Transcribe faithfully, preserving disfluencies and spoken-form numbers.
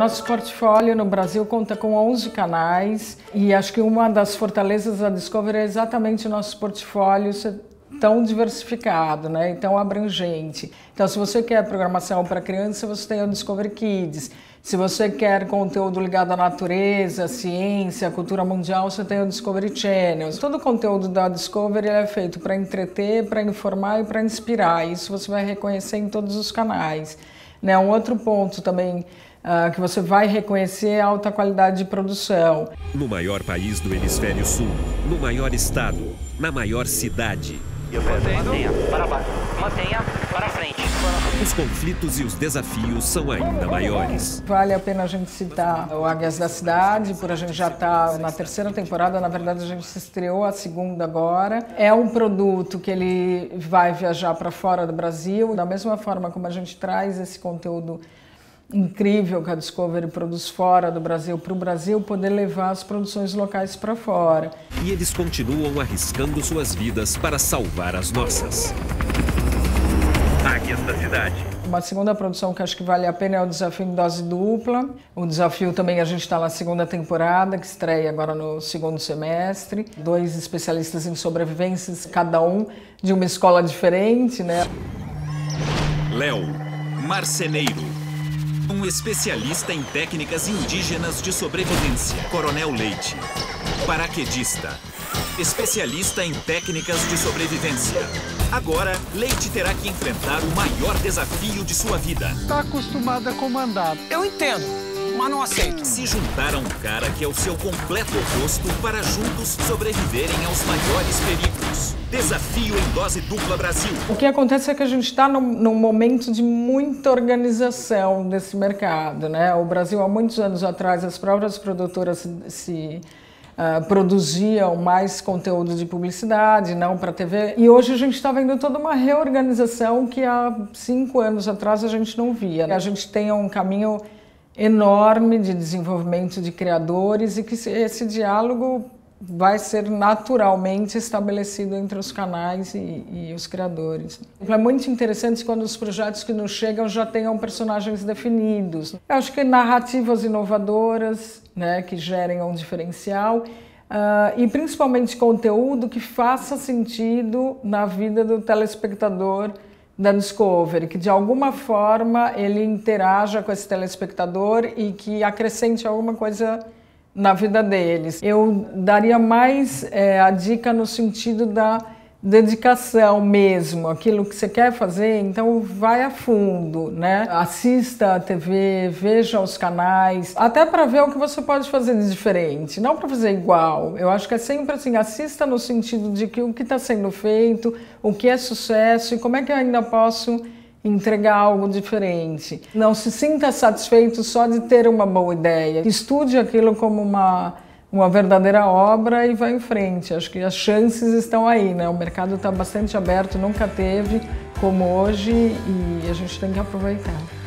Nosso portfólio no Brasil conta com onze canais e acho que uma das fortalezas da Discovery é exatamente o nosso portfólio ser tão diversificado, né, e tão abrangente. Então, se você quer programação para criança, você tem o Discovery Kids. Se você quer conteúdo ligado à natureza, ciência, cultura mundial, você tem o Discovery Channel. Todo o conteúdo da Discovery é feito para entreter, para informar e para inspirar. Isso você vai reconhecer em todos os canais. Né? Um outro ponto também uh, que você vai reconhecer é a alta qualidade de produção. No maior país do Hemisfério Sul, no maior estado, na maior cidade. Mantenha para baixo, mantenha para frente. Os conflitos e os desafios são ainda maiores. Vale a pena a gente citar o Águias da Cidade, por a gente já estar na terceira temporada, na verdade a gente se estreou a segunda agora. É um produto que ele vai viajar para fora do Brasil, da mesma forma como a gente traz esse conteúdo incrível que a Discovery produz fora do Brasil para o Brasil, poder levar as produções locais para fora. E eles continuam arriscando suas vidas para salvar as nossas. Águias da Cidade. Uma segunda produção que acho que vale a pena é o Desafio em Dose Dupla. O Desafio também a gente está na segunda temporada, que estreia agora no segundo semestre. Dois especialistas em sobrevivências, cada um de uma escola diferente, né? Léo Marceneiro. Um especialista em técnicas indígenas de sobrevivência. Coronel Leite. Paraquedista. Especialista em técnicas de sobrevivência. Agora, Leite terá que enfrentar o maior desafio de sua vida. Está acostumado a comandar. Eu entendo, mas não aceito. Se juntar a um cara que é o seu completo oposto para juntos sobreviverem aos maiores perigos. Desafio em Dose Dupla Brasil. O que acontece é que a gente está num, num momento de muita organização desse mercado, né? O Brasil, há muitos anos atrás, as próprias produtoras se, se uh, produziam mais conteúdo de publicidade, não para T V. E hoje a gente está vendo toda uma reorganização que há cinco anos atrás a gente não via. A gente tem um caminho enorme de desenvolvimento de criadores e que esse diálogo vai ser naturalmente estabelecido entre os canais e, e os criadores. É muito interessante quando os projetos que nos chegam já tenham personagens definidos. Eu acho que narrativas inovadoras, né, que gerem um diferencial, uh, e principalmente conteúdo que faça sentido na vida do telespectador da Discovery, que de alguma forma ele interaja com esse telespectador e que acrescente alguma coisa na vida deles. Eu daria mais é, a dica no sentido da dedicação mesmo, aquilo que você quer fazer, então vai a fundo, né? Assista a T V, veja os canais, até para ver o que você pode fazer de diferente, não para fazer igual. Eu acho que é sempre assim, assista no sentido de que o que está sendo feito, o que é sucesso e como é que eu ainda posso entregar algo diferente. Não se sinta satisfeito só de ter uma boa ideia. Estude aquilo como uma, uma verdadeira obra e vá em frente. Acho que as chances estão aí, né? O mercado está bastante aberto, nunca teve como hoje e a gente tem que aproveitar.